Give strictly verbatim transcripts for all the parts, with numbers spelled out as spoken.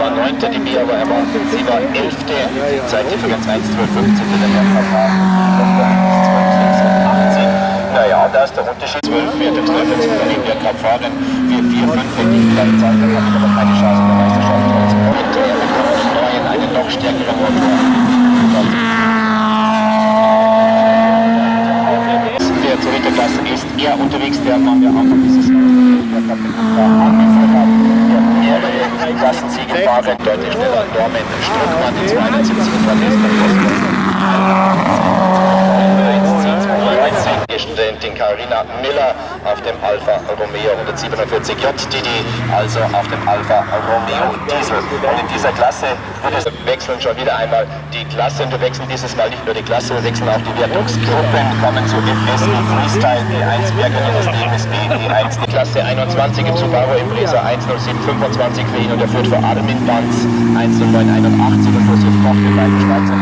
war neunte, die B aber er war, sie war elfte, die Zeitdifferenz eins zwölf fünfzehn, der Mehrkampf war zwölf sechsundachtzig. Naja, da ist der Unterschied. zwölf Werte treffen sich bei dem Mehrkampf fahren. vier vier fünf, wenn die gleiche Zeit, dann habe ich aber keine Chance in der Meisterschaft. Und er bekommt neuen, einen noch stärkeren Motor. Der zur Winterklasse ist er unterwegs, der Mann, der Anfang dieses Jahres angeführt hat, der mehrere Klassensiege fahren, deutlich schneller Dormen, Struckmann, die zweiundsiebzig und dann ist der Studentin Carolina Miller auf dem Alfa Romeo hundertsiebenundvierzig J D D, also auf dem Alfa Romeo Diesel. Und in dieser Klasse wird es wechseln schon wieder einmal die Klasse. Und wir wechseln dieses Mal nicht nur die Klasse, wir wechseln auch die Wertungsgruppen, kommen zu F S E Freestyle, E eins Bergerinners, D M S B, E eins, die Klasse einundzwanzig im Subaru Impreza eins null sieben fünfundzwanzig für ihn und er führt vor Armin Banz eins null neun einundachtzig und Josef Koch, den beiden Schweizer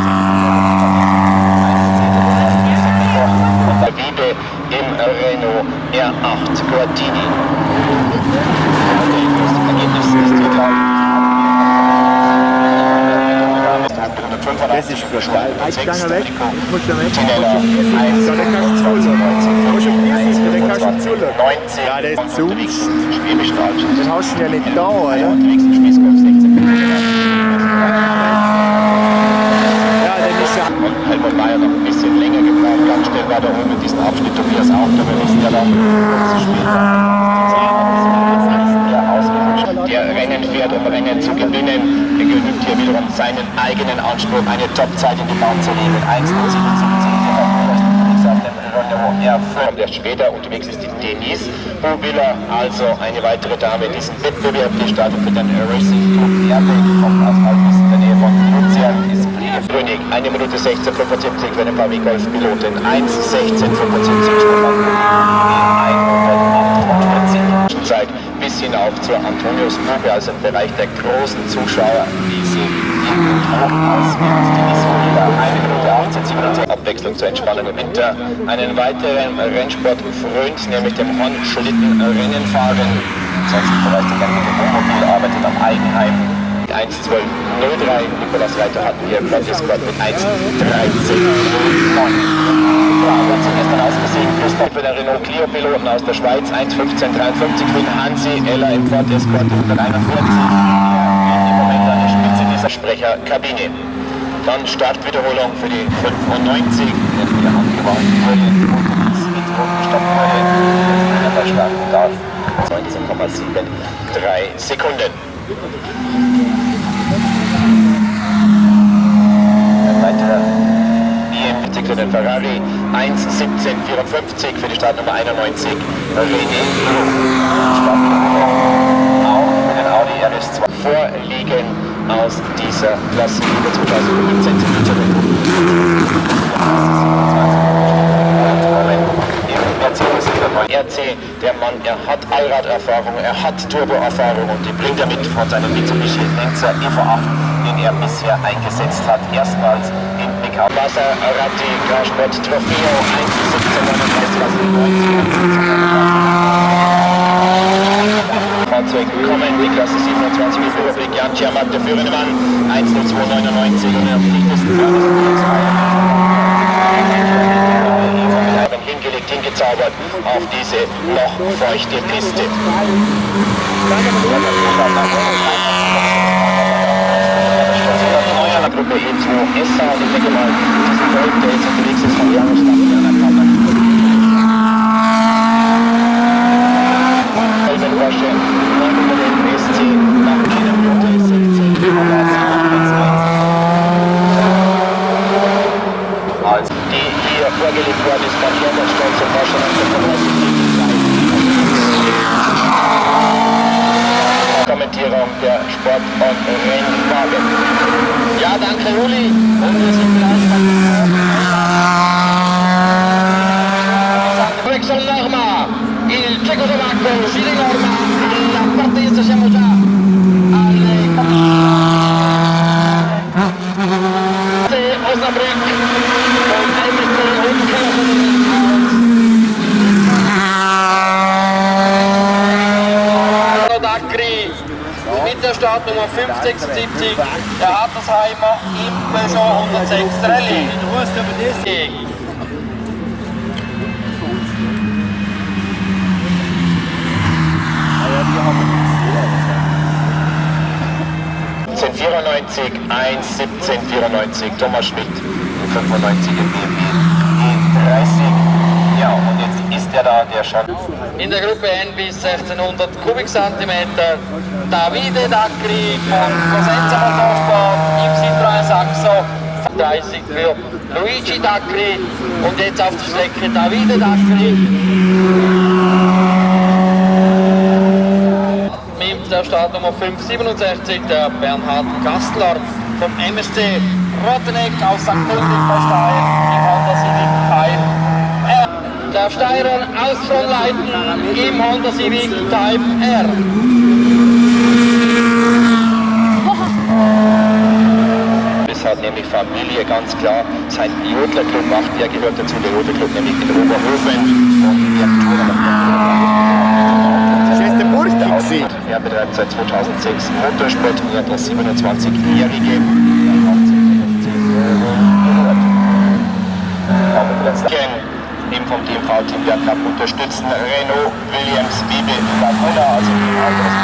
Wiebe im Renault R acht Gordini. Das Ergebnis ist hier gleich. Das ist für steil. Jetzt gehen wir weg. Jetzt musst du weg. Tinella Ja, dann kannst du zuschauen. Du musst auf die Seite, dann kannst du zuschauen. Ja, der ist zu. Den hast du ja nicht da, oder? Ja, der ist ja... Helmut Mayer noch ein bisschen länger gebraucht. Ganz schnell war da oben mit diesem Abschnitt Tobias auch. Da wir wissen ja noch, dass später der Rennen fährt, um Rennen zu gewinnen. Er genügt hier wiederum seinen eigenen Anspruch, eine Topzeit in die Bahn zu legen. eins null siebenundsiebzig auf dem Renault R fünf. Der später unterwegs ist die Denise Bubilla, also eine weitere Dame in diesem Wettbewerb. Die startet für den Racing Club Erbeck, kommt aus Alpes in der Nähe von Luzern, ist König. eine Minute sechzehn fünfundsiebzig für den V W Golf Piloten, eins sechzehn fünfundsiebzig Stefan hundertachtundvierzig. Zeit bis hinauf zur Antonius Bube, also im Bereich der großen Zuschauer, wie sie irgendwo auswählt. Die ist wieder eine Minute achtzehn siebenundsiebzig. Abwechslung zur Entspannung im Winter. Einen weiteren Rennsport frönt, nämlich dem Horn-Schlitten-Rennen fahren. Ansonsten vielleicht sogar mit dem Wohnmobil, arbeitet am Eigenheim. eins zwölf null drei, Nikolaus Reiter hatten hier Quad mit eins dreizehn null neun. Ja, und zuerst dann ausgesehen, Christoph für den Renault Clio Piloten aus der Schweiz, eins fünfzehn dreiundfünfzig für den Hansi Eller im Ford Escort hunderteinundvierzig. Im Moment an der Spitze dieser Sprecherkabine. Dann Startwiederholung für die fünfundneunzig, der hier angewandt wurde und mit Rot gestoppt wurde. Jetzt der starten darf. neunzehn Komma drei sieben Sekunden. Ein weiterer B M W für den Ferrari, eins siebzehn vierundfünfzig für die Startnummer einundneunzig. René auch für den Audi R S zwei vorliegen aus dieser Klasse über zweitausendfünf Zentimeter. R C, der Mann, er hat Allraderfahrung, er hat Turboerfahrung und die bringt er mit von seinem Mitsubishi Lancer E V acht, den er bisher eingesetzt hat. Erstmals in Pick-up. Maserati Carsport Trofeo eins siebzehn neununddreißig. Fahrzeug kommen, die Klasse siebenundzwanzig im Überblick, Jan Tschermak, der führende Mann, eins null zwei neunundneunzig und er pflichtet hingelegt, hingezaubert auf diese noch feuchte Piste. Gruppe E zwei S A, ich denke mal, diesen Gold, der jetzt unterwegs ist von Jahrestadt, Porsche neunhundert S C nach einer Minute sechzehn als die hier vorgelegt worden ist, kann Jörg stolz zum Porsche Kommentierung der Sport- und Rennwagen. Ja, danke Uli. Und wir sind gleich Brexon Norma, il cecoslovacco Giri Norma, alla partenza siamo già alle Osnabrück con M T und Dacri mit der der Startnummer fünf sechsundsiebzig, der Hattersheimer im Peugeot hundertsechs Rallye. vierundneunzig, eins siebzehn vierundneunzig, Thomas Schmidt, fünfundneunzig im B M W E dreißig. Ja, und jetzt ist er da, der schon. In der Gruppe N bis sechzehnhundert Kubikzentimeter, Davide Dacri von Cosenza Motorsport im Citroën Saxo, dreißig für Luigi Dacri und jetzt auf der Strecke Davide Dacri. Mit der Startnummer fünf siebenundsechzig, der Bernhard Kastler vom M S C Rotteneck aus Sankt Pölten bei Steyr im Honda Civic Type R. Der Steyrer aus Frohnleiten im Honda Civic Type R. Das hat nämlich Familie, ganz klar. Sein Jodlerclub macht, der gehört dazu, der Jodlerclub, nämlich in Oberhofen. Und der Er betreibt seit zweitausendsechs Motorsport und er hat das siebenundzwanzigjährige eben vom D M V-Team Bergkapp unterstützen. Renault, Williams, Wiebe, Laguna, also die Autos,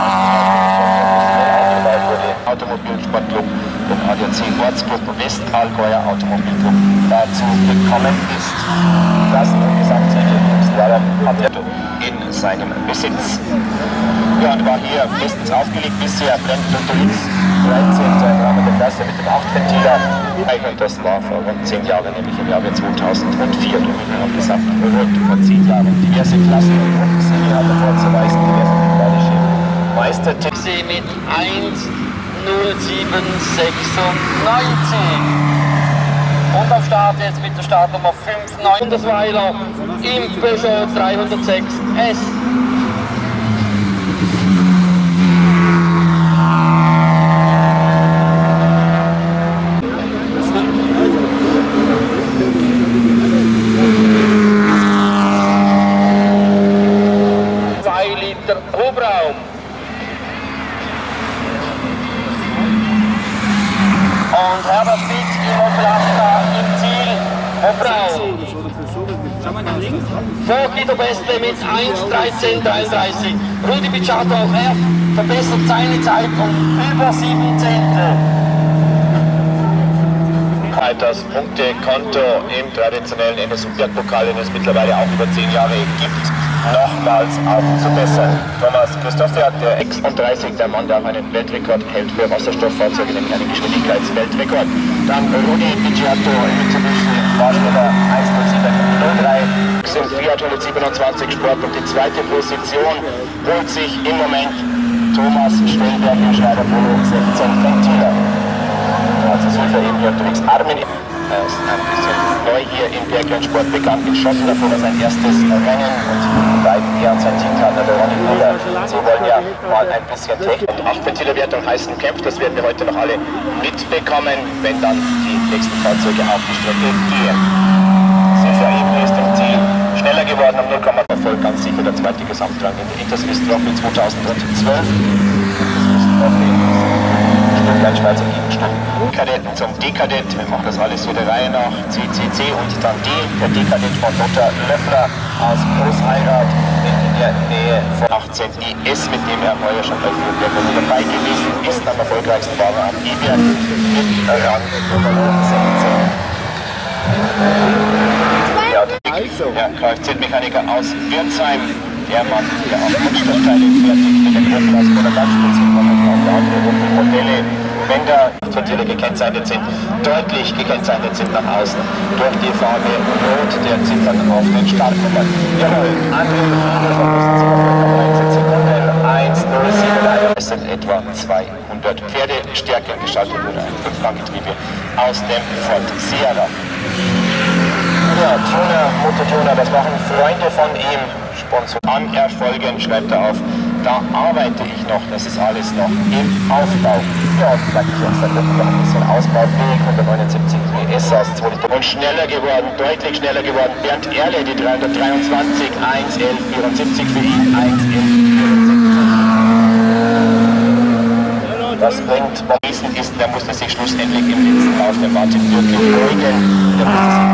wurde Automobilsportclub und A D A C Ortsclub Westallgäuer Automobilclub dazu gekommen ist. Das Gesamtsiegel hat er in seinem Besitz. Ja, und war hier bestens aufgelegt bisher, blendet unter links dreizehnter im Rahmen der Klasse mit dem acht-Ventiler. Und das war vor rund zehn Jahren, nämlich im Jahre zweitausendvier. Und wir haben gesagt, rund vor zehn Jahren diverse Klassen und Gruppensiege hat er vorzuweisen, diverse medaillische Meistertitel. Mit eins null sieben sechsundneunzig. Und am Start jetzt mit der Startnummer fünf neun Hundersweiler im Peugeot dreihundertsechs S. zwei Liter Hubraum. Und Herbert Witt im Opelasta im Ziel. Hubraum. Vor Guido Beste mit eins dreizehn dreiunddreißig. Rudi Picciato auch er verbessert seine Zeit um über sieben Zehntel. Das Punktekonto im traditionellen N S U-Bergpokal, den es mittlerweile auch über zehn Jahre gibt, nochmals aufzubessern. Thomas Christoph, der sechsunddreißig, der Mann, der auch einen Weltrekord hält für Wasserstofffahrzeuge, nämlich einen Geschwindigkeitsweltrekord. Dann Rudi Picciato im Mitsubishi Darsteller eins null sieben null drei. Im Fiat hundertsiebenundzwanzig Sport und die zweite Position holt sich im Moment Thomas Stellberg im Schneider Polo sechzehn Ventiler. Also so für eben hier unterwegs. Armin er ist ein bisschen neu hier im Bergrennsport bekannt in Schottland, davor war sein erstes Rennen und die beiden er und sein Teampartner, der Ronny Müller, sie wollen ja mal ein bisschen Technik. Und acht Ventilerwertung heißen Kämpf, das werden wir heute noch alle mitbekommen, wenn dann die nächsten Fahrzeuge auf die Strecke gehen. Sicher eben ist im Ziel schneller geworden, am null Komma Erfolg ganz sicher der zweite Gesamtrang in der Interswiss Trophy zweitausendzwölf. Ein Schweizer Gegenstück. Kadetten zum D-Kadett, wir machen das alles so der Reihe nach. C C C und dann D, der D-Kadett von Lothar Löffler aus Großheirat in der Nähe von achtzehn I S, mit dem er heuer schon bei Fürberg dabei gewesen ist. Am erfolgreichsten war er am E-Berg mit Rang sechzehn. Ja, der Kfz-Mechaniker aus Wirtsheim, der Mann, der auch Kunststoffteile fertigt mit der Gruppe aus Moderganspitze und auch andere Modelle. Wenn da Ventile gekennzeichnet sind, deutlich gekennzeichnet sind nach außen durch die Farbe Rot der Ziffern auf den Startnummern. Jawohl, andere Sekunden, eins null sieben, es sind etwa zweihundert Pferdestärke geschaltet wurde ein Fünffachgetriebe aus dem Ford Sierra. Ja, Tuner, Motortuner, das machen Freunde von ihm. Sponsor an Erfolgen, schreibt er auf. Da arbeite ich noch, das ist alles noch im Aufbau. Ja, vielleicht ist jetzt noch ein bisschen ausbaufähig, hundertneunundsiebzig P S aus zwei Liter. Und schneller geworden, deutlich schneller geworden. Bernd Erle, die dreihundertdreiundzwanzig, eins elf vierundsiebzig für ihn, eins elf vierundsiebzig. was bringt. Wissen ist, der musste sich schlussendlich im letzten Lauf der Martin wirklich beugen. Der musste sich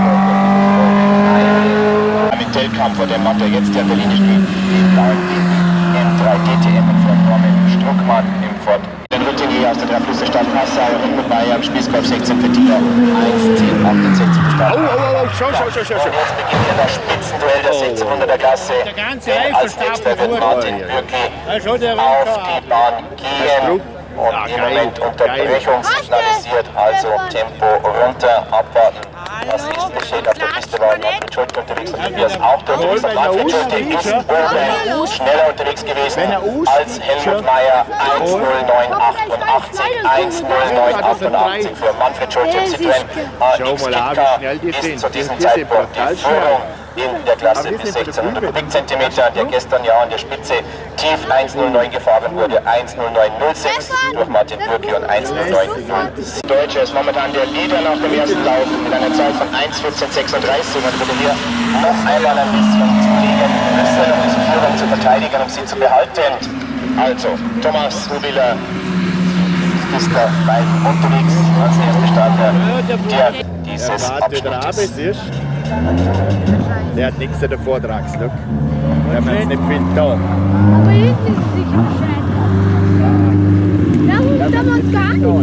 beugen. Mit Telkamp, der Mann, der jetzt ja Berlin spielt, den blauen M drei D T M von Norman Struckmann im Ford. Den Routinier aus der Dreiflüsse-Stadt Passau und mit Bayer am Spießkopf sechzehn für Tiger eins zehn achtundsechzig Oh, gestartet. oh, oh, schau, schau, schau, schau. Und jetzt beginnt hier das Spitzenduell der sechzehnhunderter Klasse. Der ganze Denn als nächster wird Martin Bürki auf die Bahn gehen. Und Ja, im geil, Moment Unterbrechung signalisiert, also Tempo runter, abwarten. Was ist geschehen auf der Piste? War Manfred Schulte unterwegs und Tobias auch unterwegs. Und Manfred Schulte ist oben schneller unterwegs gewesen als Helmut Meyer. eins null neun achtundachtzig, eins null neun achtundachtzig für Manfred Schulte. Citroën A X ist zu diesem Zeitpunkt die Führung in der Klasse bis sechzehnhundert Kubikzentimeter, der gestern ja an der Spitze tief eins null neun gefahren wurde, eins null neun null sechs durch Martin Bürki und eins null neun null sieben. Deutsche ist momentan der Leader nach dem ersten Lauf mit einer Zeit von eins vierzehn sechsunddreißig und würde hier noch einmal ein bisschen zulegen müssen, um diese Führung zu verteidigen, um sie zu behalten. Also, Thomas Hubiller ist da weit unterwegs als erster Starter, der dieses Abschnittes. Der hat nichts an der Vortragslook. Wir haben jetzt nicht viel da. Aber hinten ist sicher Bescheid. Da unten haben wir uns gar nichts.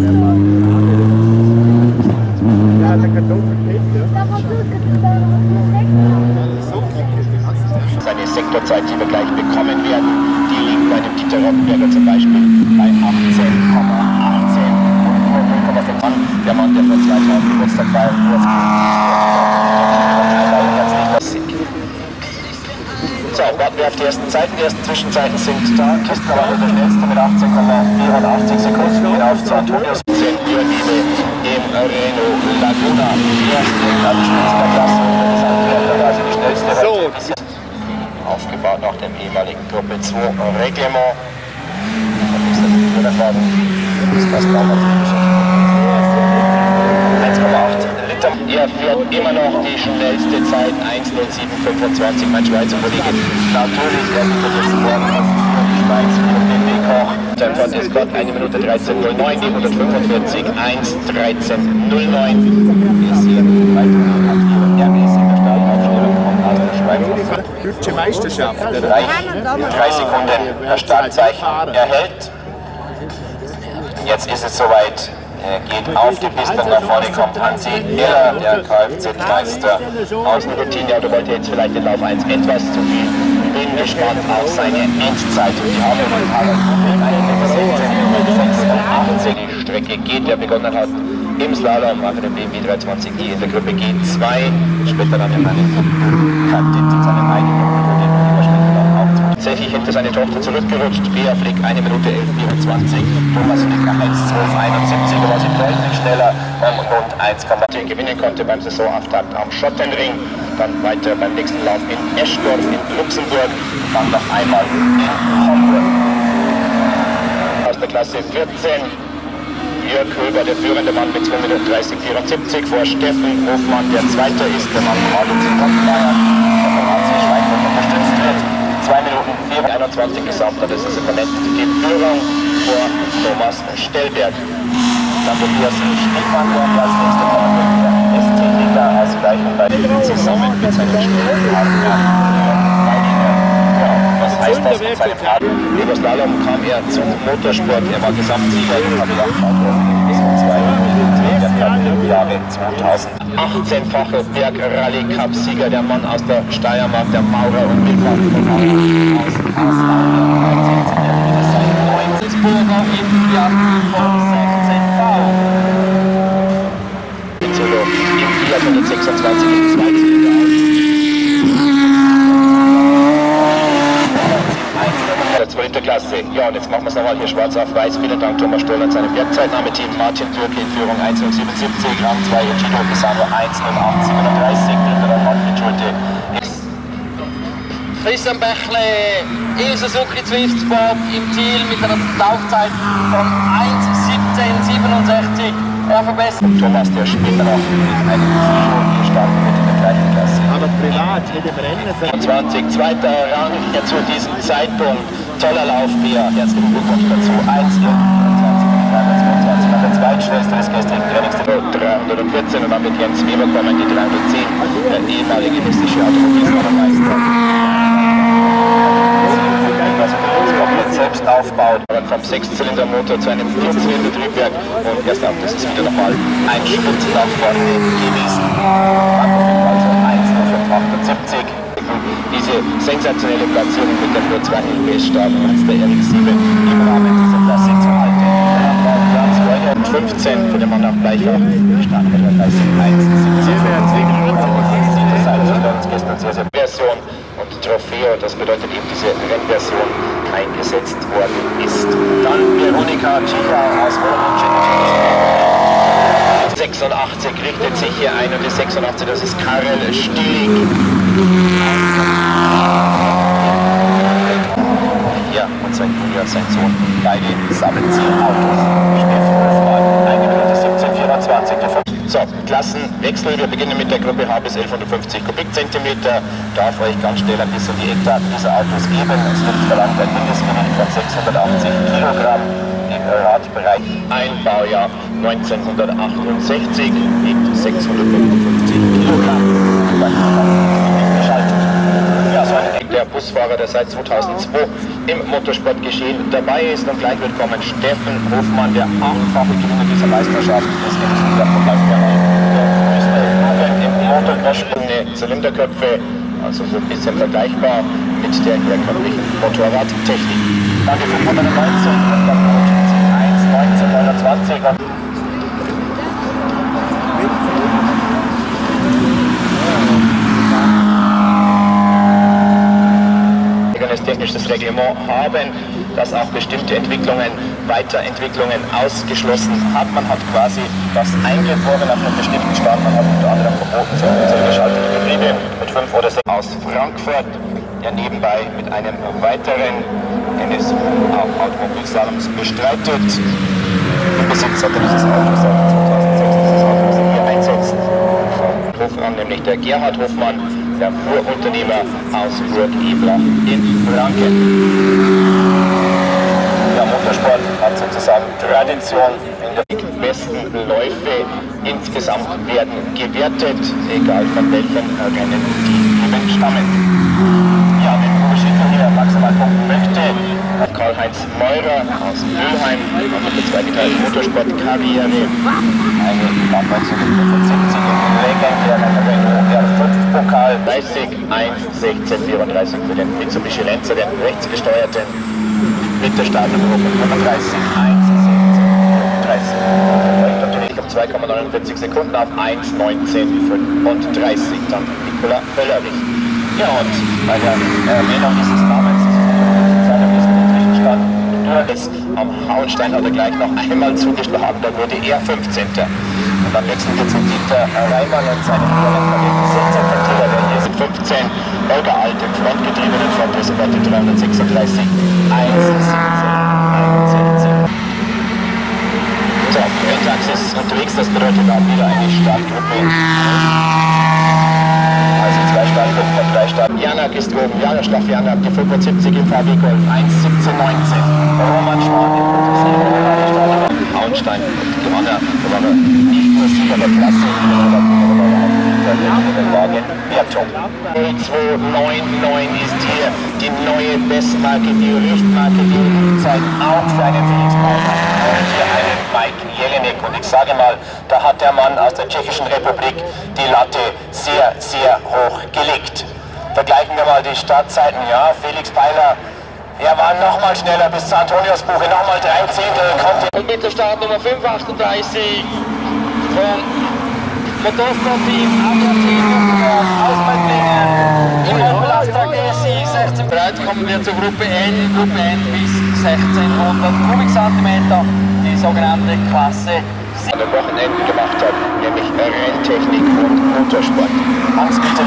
Ja, der Kartoffelkette. Da war so Seine Sektorzeit, die wir gleich bekommen werden, die liegt bei dem Dieter Rottenberger zum Beispiel bei achtzehn Komma achtzehn und null Komma fünf an. Der Mann, der vor zwei Tagen Geburtstag feiern durfte. So, warten wir auf die ersten Zeiten. Die ersten Zwischenzeiten sind da. Kistenwagen der schnellste mit achtzehn Komma vierundachtzig Sekunden. Hinauf zu Antonius. Überliebe im Renault Laguna. Erste Landspitze der Klasse. Das ist Andrea, also die schnellste. So. Aufgebaut nach dem ehemaligen Gruppe zwei Reglement. Und ist das nicht Wagen. Ist das damals eins Komma acht Liter. Er fährt immer noch die schnellste Zeit, eins null sieben fünfundzwanzig, mein Schweizer Kollege. Natürlich, er bietet jetzt morgen auf die Schweiz für den Weg hoch. Sein Fahrt ist gerade eine Minute dreizehn null neun, die hundertfünfundvierzig, eins dreizehn null neun. Ist hier weiter R B S in der Startaufstellung von aus der Schweiz. Deutsche Meisterschaft. Drei, drei Sekunden das Startzeichen erhält. Jetzt ist es soweit. Er geht auf die Piste, nach vorne kommt Hansi Heller, der Kfz-Meister aus dem Routineauto, wollte jetzt vielleicht den Lauf eins etwas zu viel. Bin gespannt auf seine Endzeit. Die haben sechsundachtzig. Die Strecke geht, der begonnen hat im Slalom, war dem B M W dreihundertzwanzig i in der Gruppe G zwei, später dann in einem Kadett in seinem eigenen tatsächlich hinter seine Tochter zurückgerutscht. Bea Flick eine Minute elf vierundzwanzig. Thomas Flick eins zwölf einundsiebzig. Da war sie deutlich schneller und rund eins Komma zehn gewinnen konnte beim Saisonauftakt am Schottenring. Dann weiter beim nächsten Lauf in Eschdorf in Luxemburg. Dann noch einmal in Hamburg. Aus der Klasse vierzehn. Jörg Höber, der führende Mann mit zwei Minuten dreißig vierundsiebzig. Vor Steffen Hofmann, der Zweiter ist. Der Mann Martin Zitottenmeier, der von H C Schweinfurt unterstützt wird. zwei Minuten vier einundzwanzig gesamt, das ist im Moment die Führung vor Thomas Stellberg. Dann Tobias Stiefmann, der als nächster kommen wird, der S T-Liga ausgleichen bei den zusammen mit seinem Spielpartner. Ja, was heißt das mit seinem Partner? Über Slalom kam er zum Motorsport, er war Gesamtsieger im Kabilachtauto bis zum zweiten Jahre zweitausendachtzehn-fache Berg-Rallye-Cup-Sieger, der Mann aus der Steiermark, der Maurer und Wilfried aus Aslak. Burger im Jahr sechzehn V. Solo im Fiat hundertsechsundzwanzig im zweiten der zwölften Klasse. Ja, und jetzt machen wir es nochmal hier schwarz auf weiß. Vielen Dank Thomas Stoll und seinem Bergzeitnahme-Team. Martin Bürki in Führung eins null siebenundsiebzig, Rang zwei Echido Pisano eins null acht siebenunddreißig, dritter Manfred Schulte. Christian Bächle, Suzuki Swift Sport im Ziel mit einer Laufzeit von eins siebzehn siebenundsechzig. Er verbessert. Thomas, der später noch mit einem Video gestartet wird in der gleichen Klasse. Aber privat, mit dem Rennen. zwanzig, zweiter Rang hier zu diesem Zeitpunkt. Toller Lauf, Bea. Herzlichen Glückwunsch dazu. eins vierundzwanzig. dreihundertzweiundzwanzig. An der zweitschnellste des gestrigen Trainingstages dreihundertvierzehn und dann mit Jens Weber kommen die dreihundertzehn, der ehemalige hessische Automobilmeister. Selbst aufbaut, vom Sechszylindermotor zu einem Vierzylindertriebwerk und erst ab, das ist wieder nochmal ein Schritt nach vorne gewesen. Also eins null fünf achtundsiebzig. Diese sensationelle Platzierung mit der nur zwei L B S-Starten als der R X sieben im Rahmen dieser Klasse zu halten. fünfzehn für den Mann nach Bleichach, starten mit der dreißig eins siebzehn. Gestern sehr, sehr Version und Trofeo, das bedeutet eben diese Rennversion eingesetzt worden ist. Dann Veronika Cicha aus Wohnwunsch. sechsundachtzig richtet sich hier ein und die sechsundachtzig, das ist Karel Stillig. Ja, und sein Bruder, sein Sohn, beide sammeln sie Autos. eine Minute siebzehn vierundzwanzig. So, Klassenwechsel. Wir beginnen mit der Gruppe H bis elfhundertfünfzig Kubikzentimeter. Darf euch ganz schnell ein bisschen die Eckdaten dieser Autos geben. Es wird verlangt ein Mindestgewicht von sechshundertachtzig Kilogramm im Radbereich. Ein Baujahr neunzehnhundertachtundsechzig wiegt sechshundertfünfundfünfzig Kilogramm. Ja, so ein der Busfahrer, der seit zweitausendzwei im Motorsportgeschehen dabei ist. Und gleich wird kommen Steffen Hofmann, der achtfache Gewinner dieser Meisterschaft. Das ist nämlich der im Motorcross Zylinderköpfe, also so ein bisschen vergleichbar mit der herkömmlichen Motorradtechnik. Dann die fünfhundertneunzehn und dann eins neunzehnhundertzwanzig. Technisches Reglement haben, das auch bestimmte Entwicklungen, Weiterentwicklungen ausgeschlossen hat. Man hat quasi das Eingeborene auf einen bestimmten Stand, man hat unter anderem verboten, so geschaltete Betriebe mit fünf oder sechs aus Frankfurt, der nebenbei mit einem weiteren N S U auch Automobilsalons bestreitet. Im Besitz hatte dieses Auto seit zweitausendsechs, dieses Auto, das er hier einsetzt. Hofmann, nämlich der Gerhard Hofmann, der Fuhrunternehmer aus Burg-Eblach in Franken. Der Motorsport hat sozusagen Tradition in der besten Läufe insgesamt werden gewertet, egal von welchen Rennen die eben stammen. Ja, wenn Uwe Schindler hier maximal punkten möchte, Karl-Heinz Meurer aus Mülheim hat mit der zweigeteilten Motorsportkarriere eine damals fünfundsiebzig im legendären Renault R fünf Pokal dreißig eins sechzehn vierunddreißig für den Mitsubishi Lancer, den rechtsgesteuerten mit der Startnummer fünfunddreißig eins sechzehn vierunddreißig. Natürlich um zwei Komma neunundvierzig Sekunden auf eins neunzehn fünfunddreißig. Dann Nicola Völlerich. Ja, und bei der Erwähnung dieses Namens ist am Hauenstein hat er gleich noch einmal zugeschlagen, da wurde er fünfzehnter. Und am nächsten geht es um Dieter Reimann und seine Niederländer sechzehnten Killer, der hier ist fünfzehn, Holger Alt im frontgetriebenen Frontreservat dreihundertsechsunddreißig eins siebzehn einundsiebzig. So, Renntax ist unterwegs, das bedeutet auch wieder eine Startgruppe. Also zwei Startgruppen von drei Starten. Janak ist oben, Janak Schlaf Janak, die fünfundsiebzig im V W Golf, eins siebzehn neunzehn. Roman Schwan, die Startgruppe. Hauenstein und gewonnen, gewonnen. Nicht nur Sieger der Klasse, sondern der Wagen Wertung. null zwei neun neun ist hier die neue Bestmarke, die Richtmarke, die Zeit auch für einen Felix Baumann und hier einen Mike Jelinek. Und ich sage mal, da hat der Mann aus der Tschechischen Republik die Latte sehr, sehr hoch gelegt. Vergleichen wir mal die Startzeiten. Ja, Felix Peiler, er war nochmal schneller bis zur Antoniusbuche, nochmal drei Zehntel. Und mit der Startnummer fünf achtunddreißig von Motorsport-Team Ausweitlingen im Opel-Astra G S I sechzehn. Bereits kommen wir zur Gruppe N, Gruppe N bis sechzehnhundert Kubikzentimeter, die sogenannte Klasse am Wochenende gemacht hat, nämlich Renntechnik und Motorsport. Hans-Peter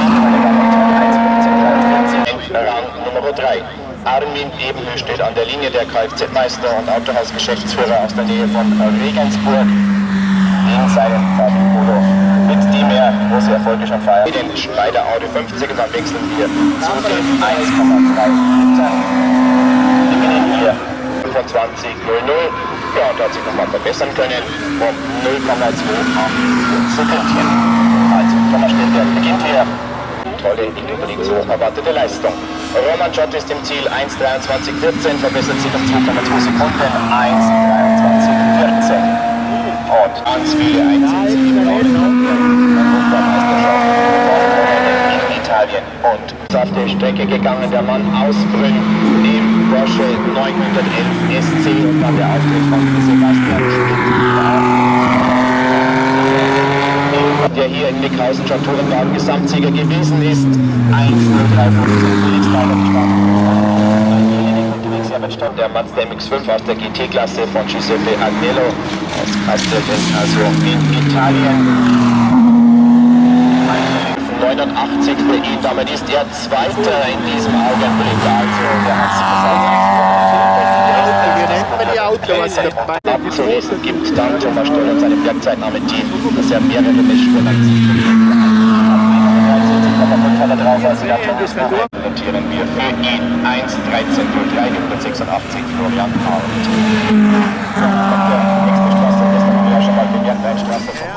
Rang Nummer drei. Armin Ebenhö steht an der Linie, der Kfz-Meister und Autohausgeschäftsführer aus der Nähe von Regensburg. In seinem Fabi Polo, mit dem er große Erfolge schon feiert. Den Schneider Audi fünfzig und dann wechseln wir zu den eins Komma drei Liter. Wir beginnen hier fünfundzwanzig null null. Ja, und hat sich nochmal verbessern können um null Komma achtundzwanzig Sekündchen. Also, Thomas Stellberg beginnt hier. Tolle, im Übrigen so erwartete Leistung. Roman Schott ist im Ziel eins dreiundzwanzig vierzehn, verbessert sich um zwei Komma zwei Sekunden, eins dreiundzwanzig vierzehn. Und ganz viele Einsätze in der Europameisterschaft in Italien. Und auf der Strecke gegangen der Mann aus Brünn im Porsche neunhundertelf S C und dann der Auftritt von Sebastian Schmidt, der hier in Nickhausen schon Tourenwagen Gesamtsieger gewesen ist. eins null drei fünf der Mazda M X fünf aus der G T-Klasse von Giuseppe Agnello aus Castelven, also in Italien. neunundachtzig für ihn, damit ist er Zweiter in diesem Augenblick. Also, der hat sich abzulesen gibt dann Thomas Stoll und seinem Werkzeitnahme-Team, dass er mehrere Messspuren an sich drauf, also der Thomas notieren wir für ihn eins dreizehn null drei hundertsechsundachtzig Florian Arndt. Der nächste Straße ist dann schon mal die Weinstraße.